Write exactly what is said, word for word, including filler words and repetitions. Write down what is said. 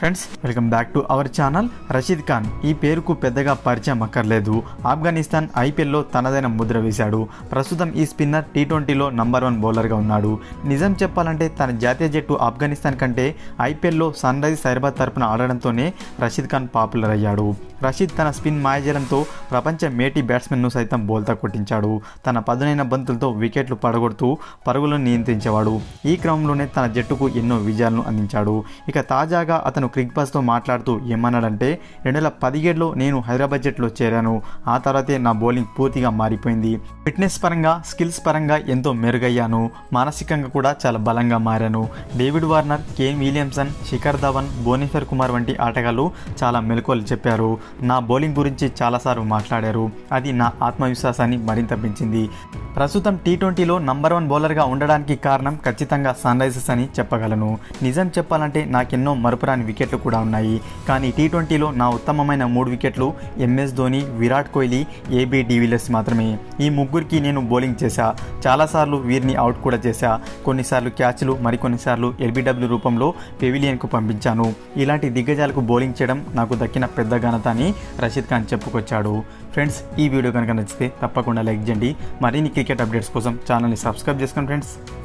Friends welcome back to our channel. Rashid Khan ఈ పేరుకు పెద్దగా పరిచయం అక్కర్లేదు. ఆఫ్ఘనిస్తాన్ ఐపీఎల్లో తనదైన ముద్ర వేశాడు. ప్రస్తుతం ఈ స్పిన్నర్ టీ ట్వంటీలో నంబర్ వన్ బౌలర్గా ఉన్నాడు. నిజం చెప్పాలంటే తన జాతీయ జట్టు ఆఫ్ఘనిస్తాన్ కంటే ఐపీఎల్లో సన్ రైజర్స్ హైదరాబాద్ తరపున ఆడడంతోనే రషీద్ ఖాన్ పాపులర్ అయ్యాడు. రషీద్ తన స్పిన్ మాయాజలంతో ప్రపంచ మేటి బ్యాట్స్మెన్ను సైతం బోల్తా కొట్టించాడు. తన పదునైన బంతులతో వికెట్లు పడగొడుతూ పరుగులను నియంత్రించేవాడు. ఈ క్రమంలోనే తన జట్టుకు ఎన్నో విజయాలను అందించాడు. ఇక తాజాగా అతను క్రిక్ బస్తో మాట్లాడుతూ ఏమన్నాడంటే, రెండు వేల పదిహేడులో నేను హైదరాబాద్ జట్టులో చేరాను. ఆ తర్వాతే నా బౌలింగ్ పూర్తిగా మారిపోయింది. ఫిట్నెస్ పరంగా, స్కిల్స్ పరంగా ఎంతో మెరుగయ్యాను. మానసికంగా కూడా చాలా బలంగా మారాను. David Warner, Kane Williamson, Shikhar Dhawan, Bhuvneshwar Kumar వంటి ఆటగాళ్లు చాలా మెలకువలు చెప్పారు. నా బౌలింగ్ గురించి చాలాసార్లు మాట్లాడారు. అది నా ఆత్మవిశ్వాసాన్ని మరింత పెంచింది. ప్రస్తుతం టీ ట్వంటీలో నంబర్ వన్ బౌలర్గా ఉండడానికి కారణం ఖచ్చితంగా సన్ రైజర్స్ అని చెప్పగలను. నిజం చెప్పాలంటే నాకెన్నో మరుపురాని వికెట్లు కూడా ఉన్నాయి. కానీ టీ ట్వంటీలో నా ఉత్తమమైన మూడు వికెట్లు MS Dhoni, Virat Kohli, AB de Villiers మాత్రమే. ఈ ముగ్గురికి నేను బౌలింగ్ చేశా. చాలాసార్లు వీరిని అవుట్ కూడా చేశా. కొన్నిసార్లు క్యాచ్లు, మరికొన్నిసార్లు ఎల్బీడబ్ల్యూ రూపంలో పెవిలియన్కు పంపించాను. ఇలాంటి దిగ్గజాలకు బౌలింగ్ చేయడం నాకు దక్కిన పెద్ద ఘనత అని రషీద్ ఖాన్ చెప్పుకొచ్చాడు. ఫ్రెండ్స్, ఈ వీడియో కనుక నచ్చితే తప్పకుండా లైక్ చేయండి. మరిన్ని క్రికెట్ అప్డేట్స్ కోసం ఛానల్ని సబ్స్క్రైబ్ చేసుకోండి ఫ్రెండ్స్.